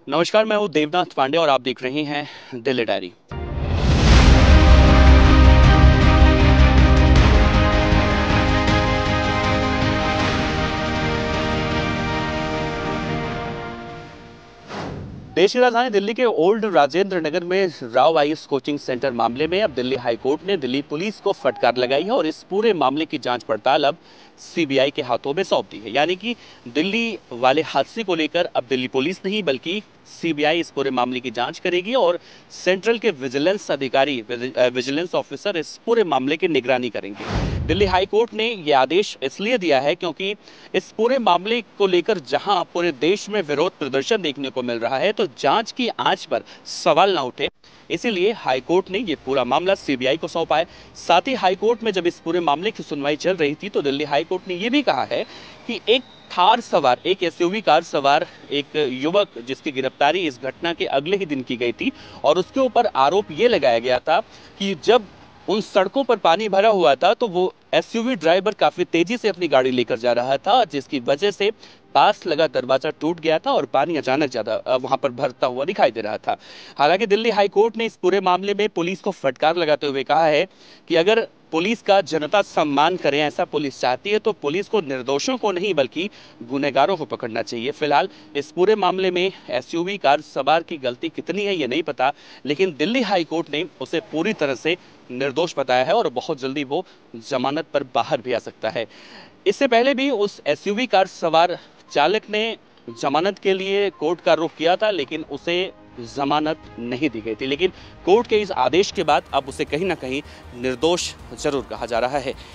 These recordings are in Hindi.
नमस्कार, मैं हूँ देवनाथ पांडे और आप देख रहे हैं दिल्ली डायरी। देश की राजधानी दिल्ली के ओल्ड राजेंद्र नगर में राव आईएएस कोचिंग सेंटर मामले में अब दिल्ली हाई कोर्ट ने दिल्ली पुलिस को फटकार लगाई है और इस पूरे मामले की जांच पड़ताल अब सीबीआई के हाथों में सौंप दी है। यानी कि दिल्ली वाले हादसे को लेकर अब दिल्ली पुलिस नहीं बल्कि सीबीआई इस पूरे मामले की जांच करेगी और सेंट्रल के विजिलेंस अधिकारी विजिलेंस ऑफिसर इस पूरे मामले की निगरानी करेंगे। दिल्ली हाई कोर्ट ने यह आदेश इसलिए दिया है क्योंकि इस पूरे मामले को लेकर जहां पूरे देश में विरोध प्रदर्शन देखने को मिल रहा है तो जांच की आंच पर सवाल ना उठे, इसीलिए हाई कोर्ट ने यह पूरा मामला सीबीआई को सौंपा है। साथ ही हाई कोर्ट में जब इस पूरे मामले की सुनवाई चल रही थी तो दिल्ली हाई कोर्ट ने यह भी कहा है कि एक एसयूवी कार सवार एक युवक जिसकी गिरफ्तारी इस घटना के अगले ही दिन की गई थी और उसके ऊपर आरोप यह लगाया गया था कि जब उन सड़कों पर पानी भरा हुआ था तो वो एसयूवी ड्राइवर काफी तेजी से अपनी गाड़ी लेकर जा रहा था, जिसकी वजह से पास लगा दरवाजा टूट गया था और पानी अचानक ज्यादा वहां पर भरता हुआ दिखाई दे रहा था। हालांकि दिल्ली हाई कोर्ट ने इस पूरे मामले में पुलिस को फटकार लगाते हुए कहा है कि अगर पुलिस का जनता सम्मान करे, ऐसा पुलिस चाहती है, तो पुलिस को निर्दोषों को नहीं बल्कि गुनहगारों को पकड़ना चाहिए। फिलहाल इस पूरे मामले में एसयूवी कार सवार की गलती कितनी है ये नहीं पता, लेकिन दिल्ली हाई कोर्ट ने उसे पूरी तरह से निर्दोष बताया है और बहुत जल्दी वो जमानत पर बाहर भी आ सकता है। इससे पहले भी उस एसयूवी कार सवार चालक ने जमानत के लिए कोर्ट का रुख किया था, लेकिन उसे जमानत नहीं दी गई थी। लेकिन कोर्ट के इस आदेश के बाद अब उसे कहीं ना कहीं निर्दोष जरूर कहा जा रहा है।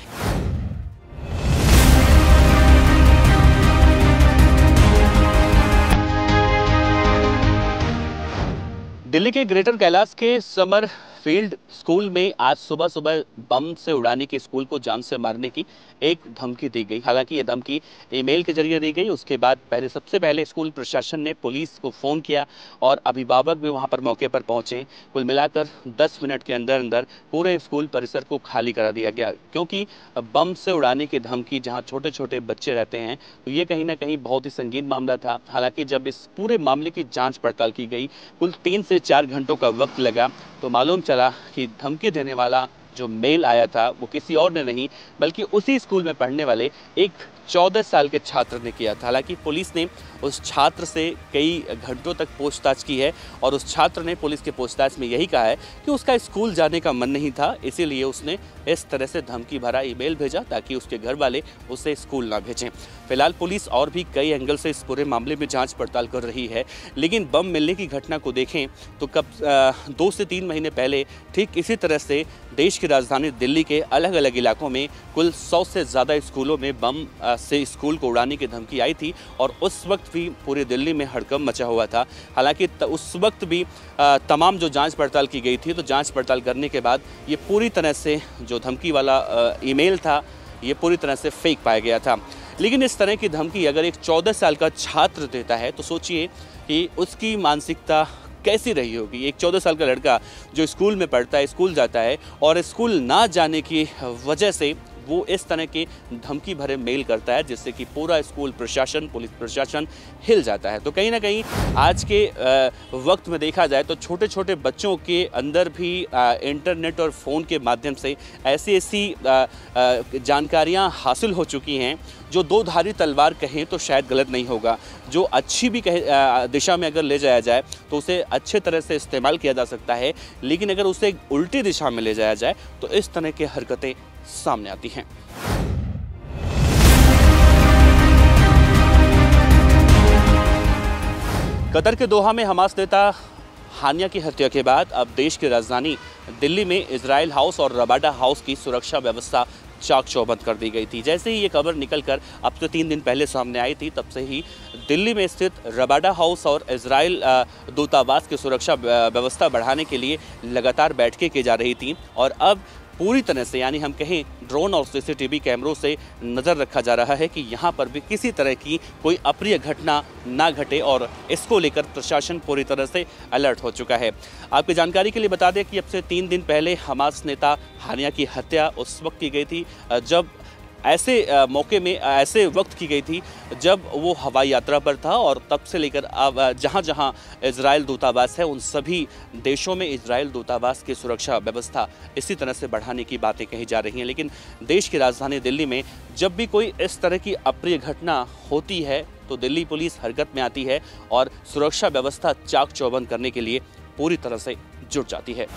दिल्ली के ग्रेटर कैलाश के समर फील्ड स्कूल में आज सुबह सुबह बम से उड़ाने की, स्कूल को जान से मारने की एक धमकी दी गई। हालांकि ये धमकी ईमेल के जरिए दी गई। उसके बाद सबसे पहले स्कूल प्रशासन ने पुलिस को फ़ोन किया और अभिभावक भी वहां पर मौके पर पहुंचे। कुल मिलाकर 10 मिनट के अंदर अंदर पूरे स्कूल परिसर को खाली करा दिया गया, क्योंकि बम से उड़ाने की धमकी जहाँ छोटे छोटे बच्चे रहते हैं तो ये कहीं ना कहीं बहुत ही संगीन मामला था। हालांकि जब इस पूरे मामले की जाँच पड़ताल की गई, कुल 3 से 4 घंटों का वक्त लगा, तो मालूम चला कि धमकी देने वाला जो मेल आया था वो किसी और ने नहीं बल्कि उसी स्कूल में पढ़ने वाले एक 14 साल के छात्र ने किया था। हालांकि पुलिस ने उस छात्र से कई घंटों तक पूछताछ की है और उस छात्र ने पुलिस के पूछताछ में यही कहा है कि उसका स्कूल जाने का मन नहीं था, इसीलिए उसने इस तरह से धमकी भरा ईमेल भेजा ताकि उसके घर वाले उसे स्कूल ना भेजें। फिलहाल पुलिस और भी कई एंगल से इस पूरे मामले में जांच पड़ताल कर रही है, लेकिन बम मिलने की घटना को देखें तो कब 2 से 3 महीने पहले ठीक इसी तरह से देश की राजधानी दिल्ली के अलग अलग इलाकों में कुल 100 से ज़्यादा स्कूलों में बम से स्कूल को उड़ाने की धमकी आई थी और उस वक्त भी पूरे दिल्ली में हड़कंप मचा हुआ था। हालांकि उस वक्त भी तमाम जो जांच पड़ताल की गई थी, तो जांच पड़ताल करने के बाद ये पूरी तरह से जो धमकी वाला ईमेल था ये पूरी तरह से फेक पाया गया था। लेकिन इस तरह की धमकी अगर एक 14 साल का छात्र देता है तो सोचिए कि उसकी मानसिकता कैसी रही होगी। एक 14 साल का लड़का जो स्कूल में पढ़ता है, स्कूल जाता है और स्कूल ना जाने की वजह से वो इस तरह के धमकी भरे मेल करता है, जिससे कि पूरा स्कूल प्रशासन, पुलिस प्रशासन हिल जाता है। तो कहीं ना कहीं आज के वक्त में देखा जाए तो छोटे छोटे बच्चों के अंदर भी इंटरनेट और फ़ोन के माध्यम से ऐसी जानकारियां हासिल हो चुकी हैं जो दो धारी तलवार कहें तो शायद गलत नहीं होगा। जो अच्छी भी दिशा में अगर ले जाया जाए तो उसे अच्छे तरह से इस्तेमाल किया जा सकता है, लेकिन अगर उसे उल्टी दिशा में ले जाया जाए तो इस तरह की हरकतें सामने आती हैं। कतर के दोहा में हमास नेता हानिया की हत्या के बाद अब देश की राजधानी दिल्ली में इजराइल हाउस और रबाडा हाउस की सुरक्षा व्यवस्था चाक चौबंद कर दी गई थी। जैसे ही ये खबर निकलकर अब से 3 दिन पहले सामने आई थी, तब से ही दिल्ली में स्थित रबाडा हाउस और इजराइल दूतावास की सुरक्षा व्यवस्था बढ़ाने के लिए लगातार बैठकें की जा रही थी और अब पूरी तरह से, यानी हम कहें ड्रोन और सीसीटीवी कैमरों से नज़र रखा जा रहा है कि यहाँ पर भी किसी तरह की कोई अप्रिय घटना ना घटे और इसको लेकर प्रशासन पूरी तरह से अलर्ट हो चुका है। आपकी जानकारी के लिए बता दें कि अब से 3 दिन पहले हमास नेता हानिया की हत्या उस वक्त की गई थी जब ऐसे मौके में ऐसे वक्त की गई थी जब वो हवाई यात्रा पर था और तब से लेकर अब जहाँ जहाँ इजराइल दूतावास है उन सभी देशों में इजराइल दूतावास की सुरक्षा व्यवस्था इसी तरह से बढ़ाने की बातें कही जा रही हैं। लेकिन देश की राजधानी दिल्ली में जब भी कोई इस तरह की अप्रिय घटना होती है तो दिल्ली पुलिस हरकत में आती है और सुरक्षा व्यवस्था चाक चौबंद करने के लिए पूरी तरह से जुट जाती है।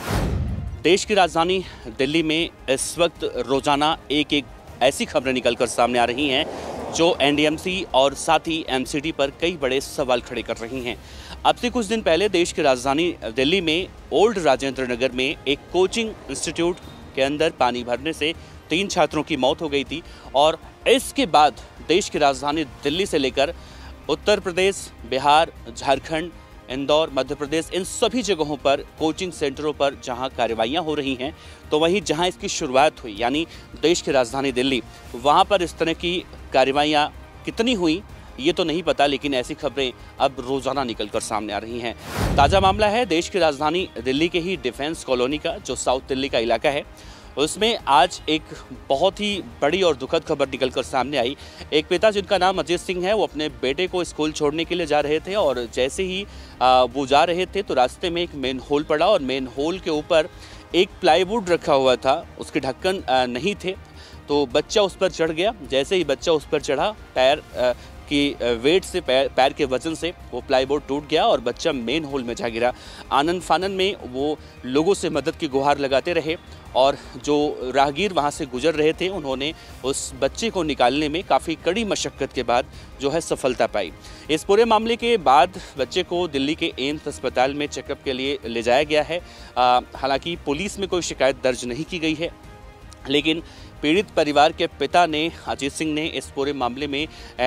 देश की राजधानी दिल्ली में इस वक्त रोजाना एक ऐसी खबरें निकलकर सामने आ रही हैं जो एनडीएमसी और साथ ही एमसीडी पर कई बड़े सवाल खड़े कर रही हैं। अब से कुछ दिन पहले देश की राजधानी दिल्ली में ओल्ड राजेंद्र नगर में एक कोचिंग इंस्टीट्यूट के अंदर पानी भरने से 3 छात्रों की मौत हो गई थी और इसके बाद देश की राजधानी दिल्ली से लेकर उत्तर प्रदेश, बिहार, झारखंड, इंदौर, मध्य प्रदेश, इन सभी जगहों पर कोचिंग सेंटरों पर जहां कार्रवाइयां हो रही हैं तो वहीं जहां इसकी शुरुआत हुई यानी देश की राजधानी दिल्ली, वहां पर इस तरह की कार्रवाइयां कितनी हुई ये तो नहीं पता, लेकिन ऐसी खबरें अब रोजाना निकलकर सामने आ रही हैं। ताज़ा मामला है देश की राजधानी दिल्ली के ही डिफेंस कॉलोनी का, जो साउथ दिल्ली का इलाका है। उसमें आज एक बहुत ही बड़ी और दुखद खबर निकलकर सामने आई। एक पिता जिनका नाम अजीत सिंह है, वो अपने बेटे को स्कूल छोड़ने के लिए जा रहे थे और जैसे ही वो जा रहे थे तो रास्ते में एक मेन होल पड़ा और मेन होल के ऊपर एक प्लाईवुड रखा हुआ था, उसके ढक्कन नहीं थे, तो बच्चा उस पर चढ़ गया। जैसे ही बच्चा उस पर चढ़ा, पैर की वेट से, पैर के वजन से वो प्लाईवुड टूट गया और बच्चा मेन होल में जा गिरा। आनन फानन में वो लोगों से मदद की गुहार लगाते रहे और जो राहगीर वहाँ से गुजर रहे थे उन्होंने उस बच्चे को निकालने में काफ़ी कड़ी मशक्क़त के बाद जो है सफलता पाई। इस पूरे मामले के बाद बच्चे को दिल्ली के एम्स अस्पताल में चेकअप के लिए ले जाया गया है। हालांकि पुलिस में कोई शिकायत दर्ज नहीं की गई है, लेकिन पीड़ित परिवार के पिता ने, अजीत सिंह ने, इस पूरे मामले में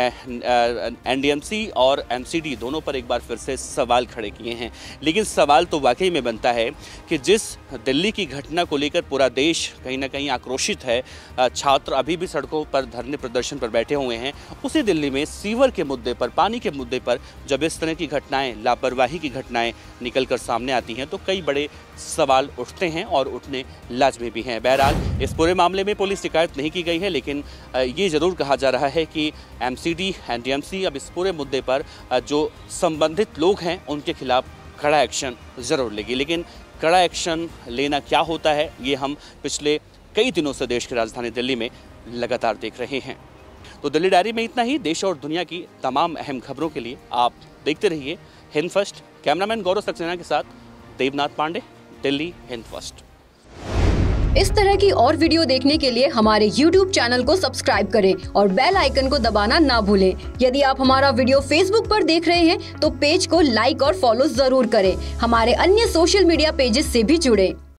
एनडीएमसी और एमसीडी दोनों पर एक बार फिर से सवाल खड़े किए हैं। लेकिन सवाल तो वाकई में बनता है कि जिस दिल्ली की घटना को लेकर पूरा देश कहीं ना कहीं आक्रोशित है, छात्र अभी भी सड़कों पर धरने प्रदर्शन पर बैठे हुए हैं, उसी दिल्ली में सीवर के मुद्दे पर, पानी के मुद्दे पर जब इस तरह की घटनाएं, लापरवाही की घटनाएं निकल कर सामने आती हैं तो कई बड़े सवाल उठते हैं और उठने लाजमी भी हैं। बहरहाल इस पूरे मामले में पुलिस शिकायत नहीं की गई है, लेकिन ये ज़रूर कहा जा रहा है कि एमसीडी, एनडीएमसी अब इस पूरे मुद्दे पर जो संबंधित लोग हैं उनके खिलाफ कड़ा एक्शन ज़रूर लेगी। लेकिन कड़ा एक्शन लेना क्या होता है ये हम पिछले कई दिनों से देश की राजधानी दिल्ली में लगातार देख रहे हैं। तो दिल्ली डायरी में इतना ही। देश और दुनिया की तमाम अहम खबरों के लिए आप देखते रहिए हिंद फर्स्ट। कैमरामैन गौरव सक्सेना के साथ देवनाथ पांडे, दिल्ली हिंद फर्स्ट। इस तरह की और वीडियो देखने के लिए हमारे YouTube चैनल को सब्सक्राइब करें और बेल आइकन को दबाना ना भूलें। यदि आप हमारा वीडियो Facebook पर देख रहे हैं तो पेज को लाइक और फॉलो जरूर करें। हमारे अन्य सोशल मीडिया पेजेस से भी जुड़ें।